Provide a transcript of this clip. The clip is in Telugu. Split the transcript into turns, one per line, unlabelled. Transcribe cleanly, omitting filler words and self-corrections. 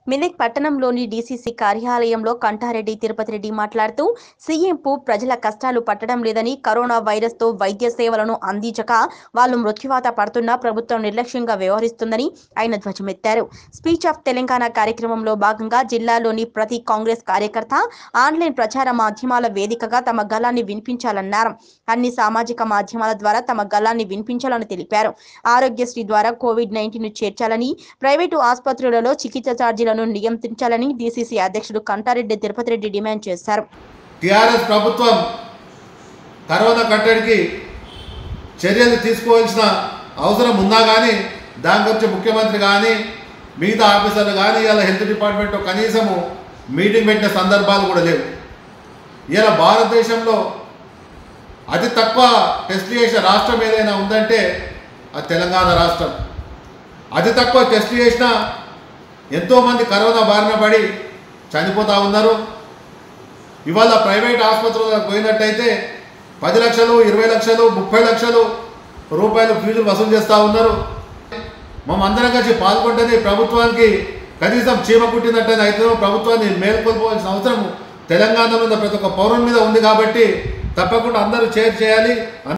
మెదక్ పట్టణంలోని డీసీసీ కార్యాలయంలో కంఠారెడ్డి తిరుపతి రెడ్డి మాట్లాడుతూ సీఎంకు ప్రజల కష్టాలు పట్టడం లేదని, కరోనా వైరస్తో వైద్య సేవలను అందించక వాళ్ళు మృత్యువాత పడుతున్నా ప్రభుత్వం నిర్లక్ష్యంగా వ్యవహరిస్తుందని ఆయన ధ్వజమెత్తారు. స్పీచ్ ఆఫ్ తెలంగాణ కార్యక్రమంలో భాగంగా జిల్లాలోని ప్రతి కాంగ్రెస్ కార్యకర్త ఆన్లైన్ ప్రచార మాధ్యమాల వేదికగా తమ గళాన్ని వినిపించాలన్నారు. అన్ని సామాజిక మాధ్యమాల ద్వారా తమ గళాన్ని వినిపించాలని తెలిపారు. ఆరోగ్యశ్రీ ద్వారా కోవిడ్-19 చేర్చాలని, ప్రైవేటు ఆసుపత్రులలో చికిత్స ఛార్జీలను నియంత్రించాలని డీసీసీ అధ్యక్షుడు కంఠారెడ్డి తిరుపతి రెడ్డి డిమాండ్ చేశారు.
టీఆర్ఎస్ ప్రభుత్వం కరోనా కట్టడికి చర్యలు తీసుకోవాల్సిన అవసరం ఉందా కానీ దాని గురించి ముఖ్యమంత్రి కానీ మిగతా ఆఫీసర్లు కానీ ఇలా హెల్త్ డిపార్ట్మెంట్లో కనీసము మీటింగ్ పెట్టిన సందర్భాలు కూడా లేవు. ఇలా భారతదేశంలో అతి తక్కువ టెస్ట్ చేసిన రాష్ట్రం ఏదైనా ఉందంటే అది తెలంగాణ రాష్ట్రం. అతి తక్కువ టెస్ట్ చేసిన ఎంతోమంది కరోనా బారిన పడి చనిపోతూ ఉన్నారు. ఇవాళ ప్రైవేట్ ఆసుపత్రులకు పోయినట్టయితే 10 లక్షలు, 20 లక్షలు, 30 లక్షలు రూపాయలు ఫీజులు వసూలు చేస్తూ ఉన్నారు. మనందరం కలిసి పాల్గొంటేనే ప్రభుత్వానికి కనీసం చీమ కుట్టినట్టయితే అయితే ప్రభుత్వాన్ని మేల్కొల్పోవాల్సిన అవసరం తెలంగాణలో ప్రతి ఒక్క పౌరుని మీద ఉంది. కాబట్టి తప్పకుండా అందరూ చేయాలి.